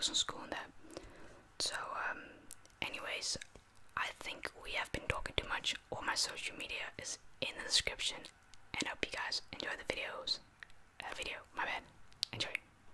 focus on school and that. So, anyways, I think we have been talking too much. All my social media is in the description, and I hope you guys enjoy the videos. My bad. Enjoy.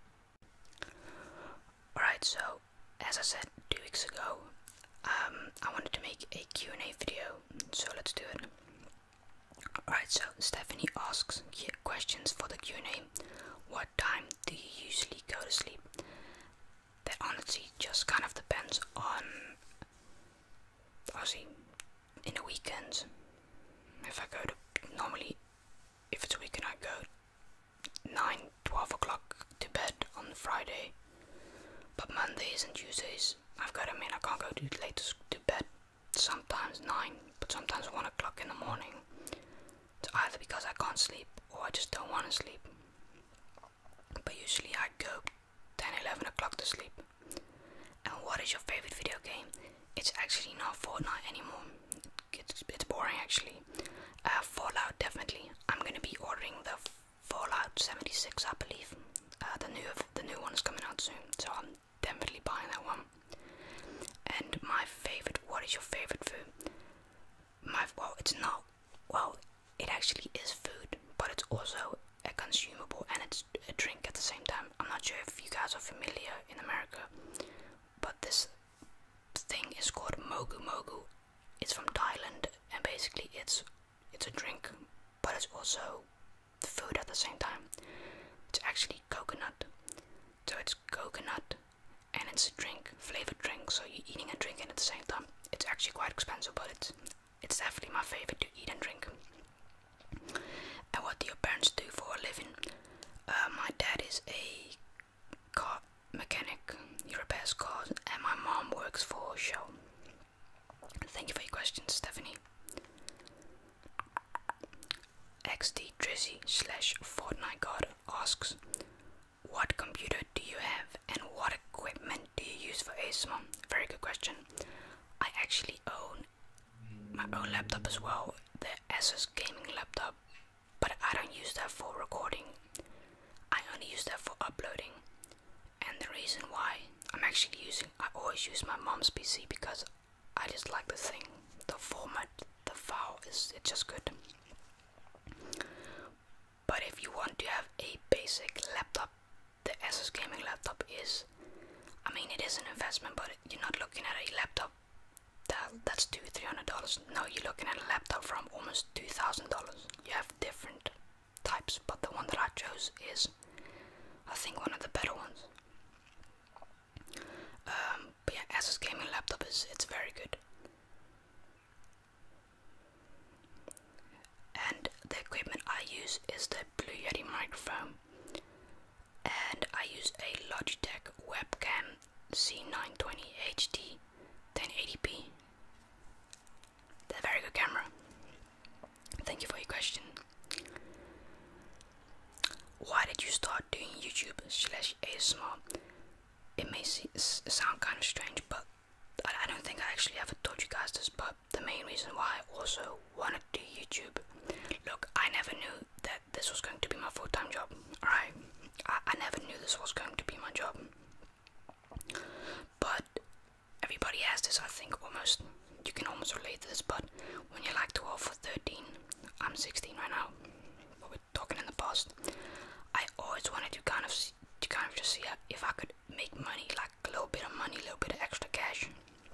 Alright, so as I said 2 weeks ago, I wanted to make a Q&A video, so let's do it. Alright, so Stephanie asks questions for the Q&A. What time do you usually go to sleep? That honestly just kind of depends on, obviously, in the weekends. If I go to, normally, if it's a weekend, I go 9-12 o'clock to bed on Friday. But Mondays and Tuesdays, I can't go too late to bed. Sometimes 9, but sometimes 1 o'clock in the morning. It's either because I can't sleep or I just don't want to sleep. But usually I go 10-11 o'clock to sleep. And what is your favorite video game? It's actually not Fortnite anymore. It's boring actually. Fallout, definitely. I'm gonna be ordering the Fallout 76, I believe. The new one is coming out soon, so I'm definitely buying that one. And my favorite, what is your favorite food? It actually is food, but it's also a consumable and it's a drink at the same time. I'm not sure if you guys are familiar in America, but this thing is called Mogu Mogu. It's from Thailand, and basically it's a drink, but it's also food at the same time. It's actually coconut, so it's coconut and it's a drink, flavored drink, so you're eating and drinking at the same time. It's actually quite expensive, but it's definitely my favorite to eat and drink. And what do your parents do for a living? My dad is a car mechanic. He repairs cars, and my mom works for Shell. Thank you for your questions, Stephanie. XD Drizzy / Fortnite God asks, what computer do you have and what equipment do you use for ASMR? Very good question. I actually own my own laptop as well, the Asus gaming laptop, but I don't use that for recording. I only use that for uploading. And the reason why I always use my mom's PC because I just like the thing, the format, the file it's just good. But if you want to have a basic laptop, the Asus gaming laptop is, it is an investment, but you're not looking at a laptop that's $200-300. No, you're looking at a laptop from almost $2,000. You have different types, but the one that I chose is, I think, one of the better ones. But yeah, Asus gaming laptop it's very good. And the equipment I use is the Blue Yeti microphone, and I use a Logitech webcam C920 HD 1080p. They're a very good camera. Thank you for your question. Why did you start doing YouTube / ASMR? It may sound kind of strange, but I don't think I actually ever told you guys this, but the main reason why I also wanted to do YouTube, look, I never knew that this was going to be my full-time job, alright? I never knew this was going to be my job. But everybody has this, I think, you can almost relate to this, but when you're like 12 or 13, I'm 16 right now, but we're talking in the past, I always wanted to kind of just see if I could make money, like a little bit of money, a little bit of extra cash.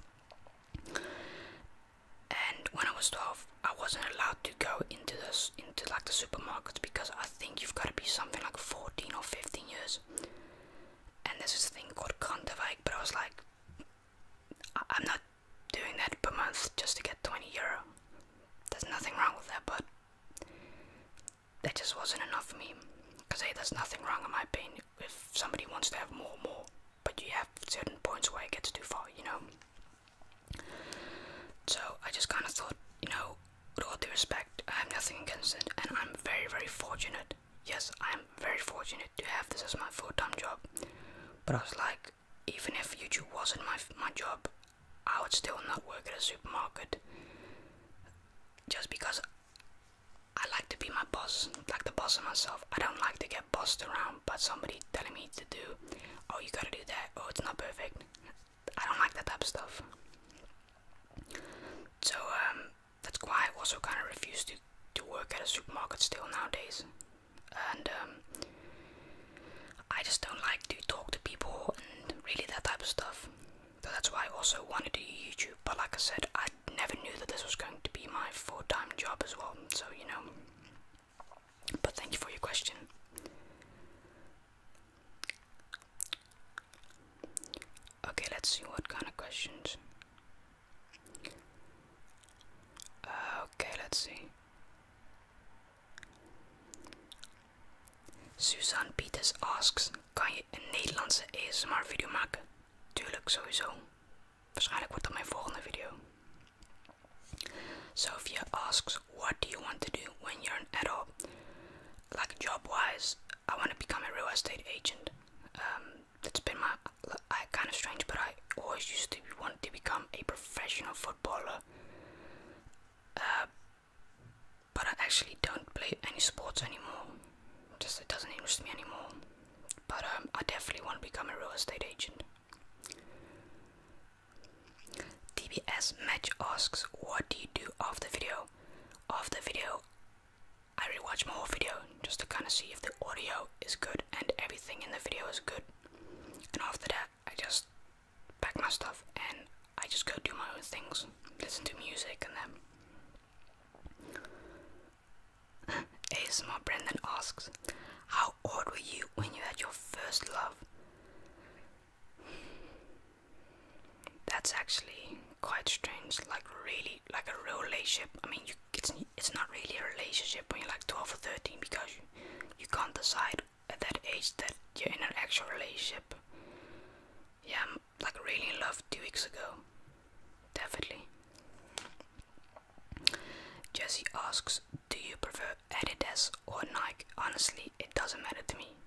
And when I was 12, I wasn't allowed to go into like the supermarkets because I think you've got to be something like 14 or 15 years. And there's this thing called Contavike, but I was like, I'm not doing that per month just to get €20. There's nothing wrong with that, but that just wasn't enough for me. Because hey, there's nothing wrong in my opinion if somebody wants to have more, but you have certain points where it gets too far, you know. So I just kind of thought, with all due respect, I have nothing against it, and I'm very, very fortunate. Yes, I'm very fortunate to have this as my full-time job. But I was like, even if YouTube wasn't my job, I would still not work at a supermarket. Just because I like to be my boss, like the boss of myself. I don't like to get bossed around by somebody telling me to do. oh, you gotta do that, oh, it's not perfect. I don't like that type of stuff. So that's why I also kind of refuse to work at a supermarket still nowadays. And I just don't like to talk to people and really that type of stuff. So that's why I also wanted to do YouTube. But like I said, I never knew that this was going to be my full-time job as well. So, you know. But thank you for your question. Okay, let's see what kind of questions. Okay, let's see. Suzanne Peters asks, kan je een Nederlandse ASMR video maken? Tuurlijk, sowieso. Waarschijnlijk wordt dat mijn volgende video. Sophia asks, what do you want to do when you're an adult? Like job-wise, I want to become a real estate agent. It's been kind of strange, but I always used to want to become a professional footballer. But I actually don't play any sports anymore. Just it doesn't interest me anymore. But I definitely want to become a real estate agent. TBS Match asks, what do you do after video? After video, I rewatch my whole video just to kind of see if the audio is good and everything in the video is good. And after that, I just pack my stuff and I just go do my own things, listen to music and then. ASMR Brendan asks, how old were you when you had your first love? That's actually quite strange, like really, like a real relationship. I mean, it's not really a relationship when you're like 12 or 13 because you can't decide at that age that you're in an actual relationship. Yeah, I'm like really in love 2 weeks ago. Definitely. Jesse asks, do you prefer Adidas or Nike? Honestly, it doesn't matter to me.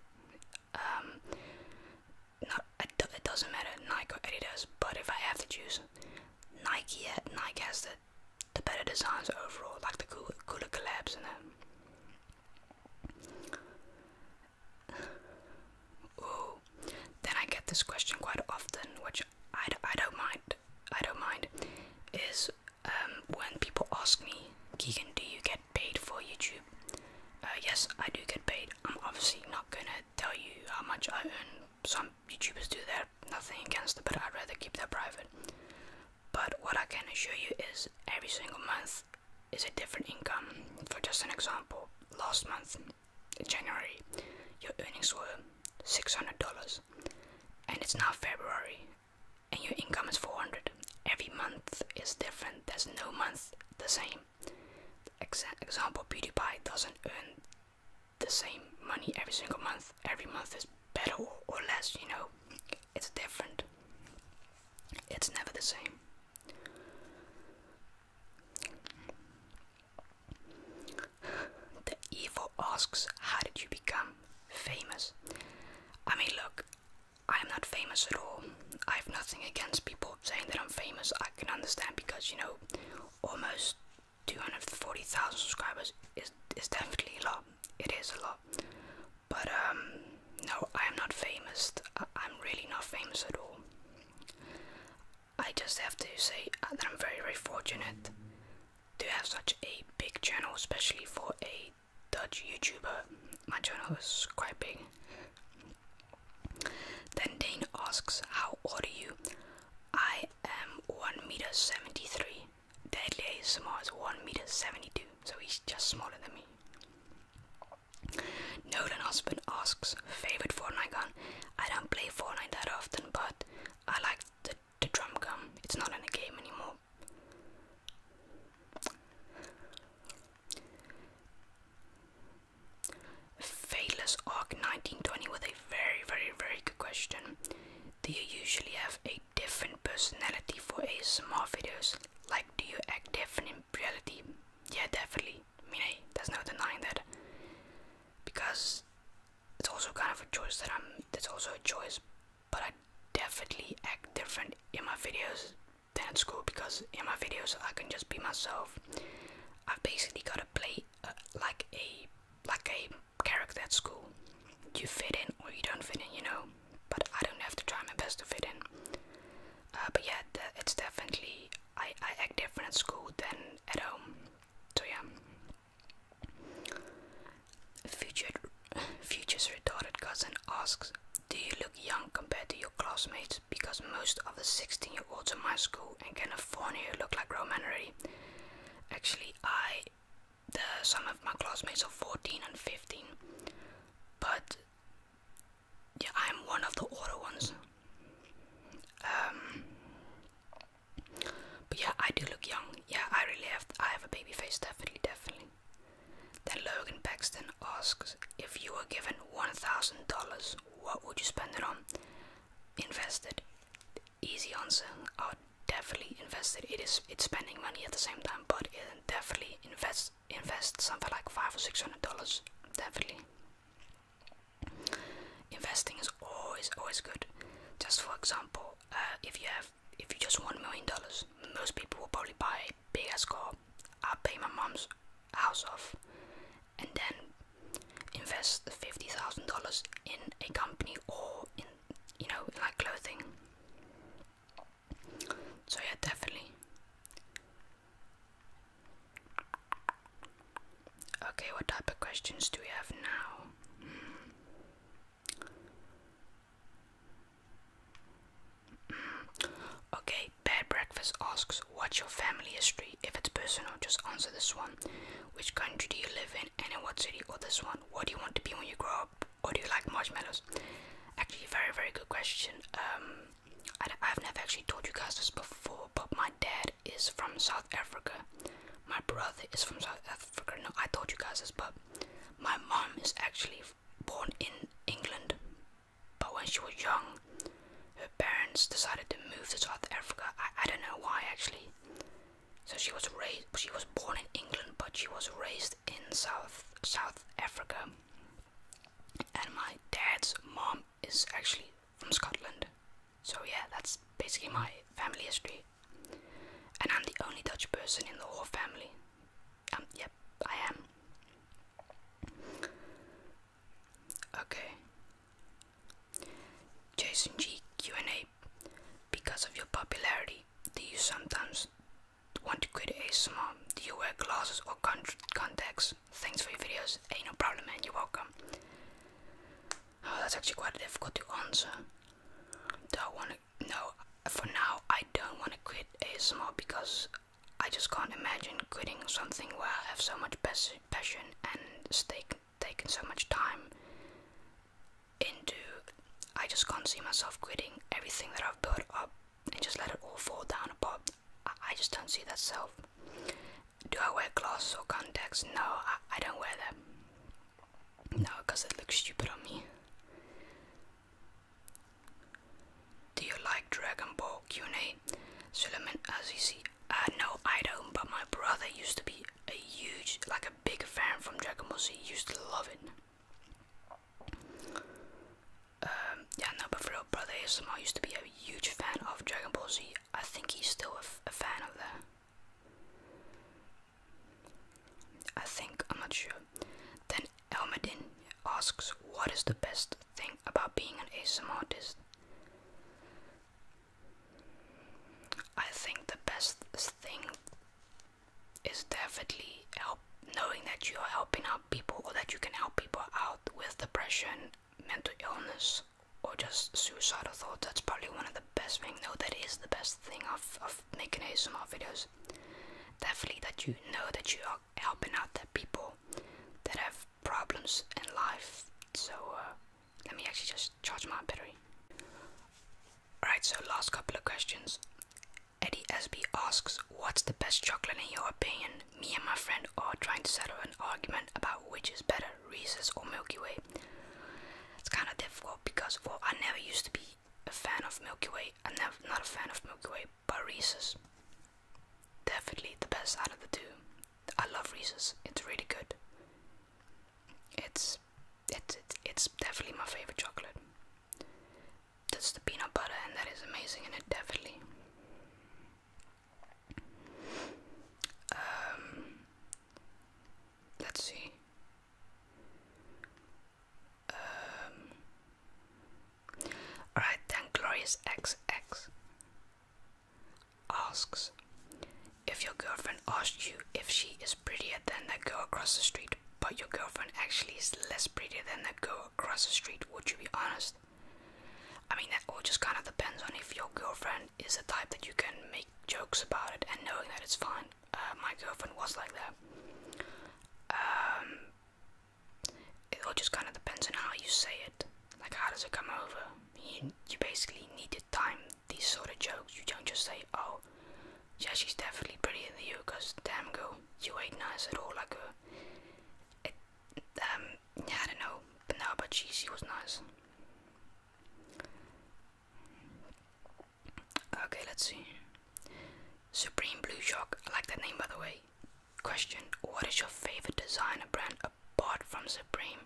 It doesn't matter, Nike or Adidas, but if I have to choose, Nike has the better designs overall, like the cooler collabs and Ooh, then I get this question quite often, which I don't mind. Is when people ask me, Keegan, do you get paid for YouTube? Yes, I do get paid. I'm obviously not gonna tell you how much I earn. Some YouTubers do that, nothing against it, but I'd rather keep that private. But what I can assure you is every single month is a different income. For just an example, last month, in January, your earnings were $600, and it's now February, and your income is $400. Every month is different. There's no month the same. Example, PewDiePie doesn't earn the same money every single month. Every month is better or less, you know. It's different. It's never the same. The Evil asks, how did you become famous? I mean, look, I'm not famous at all. I have nothing against people saying that I'm famous. I can understand because, you know, almost 240,000 subscribers is definitely a lot. It is a lot. But no, I am not famous. I'm really not famous at all. I just have to say that I'm very, very fortunate to have such a big channel, especially for a Dutch YouTuber. My channel is quite big. Then Dane asks, how old are you? I am 1m73. Deadly ASMR is 1m72, so he's just smaller than me. Nolan Husband asks, favorite Fortnite gun? I don't play Fortnite that often, but I like the drum gun. It's not in the game anymore. Fadeless Arc 1920 with a very, very, very good question. Do you usually have a different personality for ASMR videos? Like, do you act different in reality? Yeah, definitely. I mean, hey, there's no denying that. Because it's also kind of a choice that's also a choice. But I definitely act different in my videos than at school, because in my videos I can just be myself. I've basically got to play like a character at school. You fit in or you don't fit in, you know. But I don't have to try my best to fit in. But yeah, it's definitely, I act different at school than at home. So yeah. Future's retarded cousin asks, do you look young compared to your classmates? Because most of the 16-year-olds in my school and kind of 4 year look like grown men already. Actually, some of my classmates are 14 and 15, but yeah, I'm one of the older ones. But yeah, I do look young. Yeah, I have a baby face, definitely. Then Logan Paxton asks, if you were given $1,000, what would you spend it on? Invested. Easy answer. I would definitely invest it. It's spending money at the same time, but definitely invest something like $500 or $600. Definitely. Investing is always good. Just for example, if you just want $1 million, most people will probably buy a big ass car. I'll pay my mom's house off, and then invest $50,000 in a company or in like clothing. So yeah, definitely. Okay, what type of questions do we have now? Okay, Bad Breakfast asks, what's your family history? If it's personal, just answer this one. Which country do you live in, and in what city? Or this one, what do you want to be when you grow up? Or do you like marshmallows? Actually, very good question. I've never actually told you guys this before, but my dad is from South Africa. My brother is from South Africa. No, I told you guys this, but my mom is actually born in England. But when she was young, her parents decided to move to South Africa. I don't know why actually. So she was born in England, but she was raised in South Africa. And my dad's mom is actually from Scotland. So yeah, that's basically my family history. And I'm the only Dutch person in the whole family. Yep, I am. Okay. Jason G Q&A. Because of your popularity, do you sometimes want to quit ASMR? Do you wear glasses or contacts? Thanks for your videos. Hey, no problem, man. You're welcome. Oh, that's actually quite difficult to answer. No, for now, I don't want to quit ASMR because I just can't imagine quitting something where I have so much passion and taken so much time into. I just can't see myself quitting everything that I've built up and just let it all fall down apart. I just don't see that self. Do I wear glasses or contacts? No, I don't wear them. No, because it looks stupid on me. Do you like Dragon Ball? Q&A. Suleiman Azizi. No, I don't, but my brother used to be a big fan from Dragon Ball Z. He used to love it. Yeah, no, but for real, brother ASMR used to be a huge fan of Dragon Ball Z. I think he's still a fan of that. I think, I'm not sure. Then Elmadin asks, what is the best thing about being an ASMR artist? I think the best thing is definitely knowing that you are helping out people, or that you can help people out with depression, mental illness, or just suicidal thoughts. That's probably one of the best things. No, that is the best thing of making ASMR videos. Definitely that you know that you are helping out the people that have problems in life. So let me actually just charge my battery. Alright, so last couple of questions. Eddie SB asks, what's the best chocolate in your opinion? Me and my friend are trying to settle an argument about which is better, Reese's or Milky Way. It's kind of difficult because, well, I never used to be a fan of Milky Way. I'm not a fan of Milky Way, but Reese's. Definitely the best out of the two. I love Reese's. It's really good. It's definitely my favorite chocolate. That's the peanut butter, and that is amazing in it, definitely. Let's see. Alright, Miss XX asks, if your girlfriend asked you if she is prettier than that girl across the street, but your girlfriend actually is less prettier than that girl across the street, would you be honest? I mean, that all just kind of depends on if your girlfriend is the type that you can make jokes about it and knowing that it's fine. My girlfriend was like that. It all just kind of depends on how you say it. Like, how does it come over? You basically need to time these sort of jokes. You don't just say, oh, yeah, she's definitely prettier than you, because damn girl, you ain't nice at all. Like yeah, I don't know, but no, but she was nice. Okay, let's see. Supreme Blue Shock, I like that name by the way. Question, what is your favorite designer brand apart from Supreme?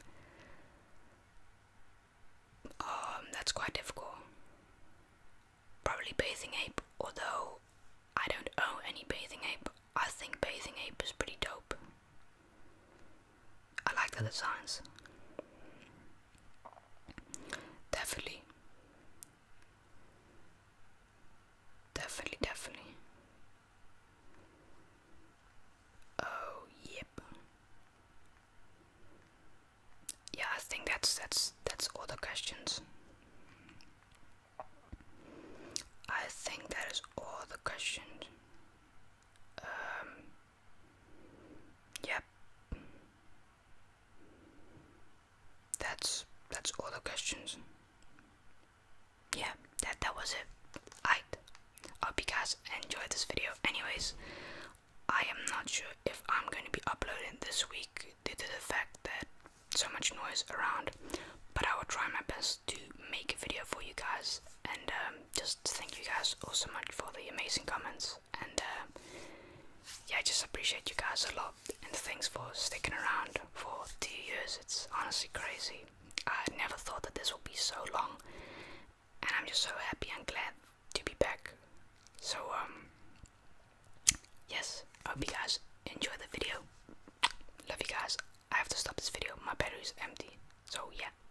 That's quite difficult. Probably Bathing Ape, although I don't own any Bathing Ape. I think Bathing Ape is pretty dope. I like the designs. Definitely. Definitely. Oh, yep. Yeah, I think that's all the questions. I think that is all the questions. Yep. That's all the questions. Yeah, that was it. I hope you guys enjoyed this video. Anyways, I am not sure if I'm going to be uploading this week due to the fact that so much noise around, but I will try my best to make a video for you guys, and just thank you guys all so much for the amazing comments, and yeah, I just appreciate you guys a lot, and thanks for sticking around for 2 years. It's honestly crazy. I never thought that this would be so long, and I'm just so happy and glad to be back. So yes, I hope you guys enjoy the video. Love you guys. I have to stop this video, my battery is empty. So yeah,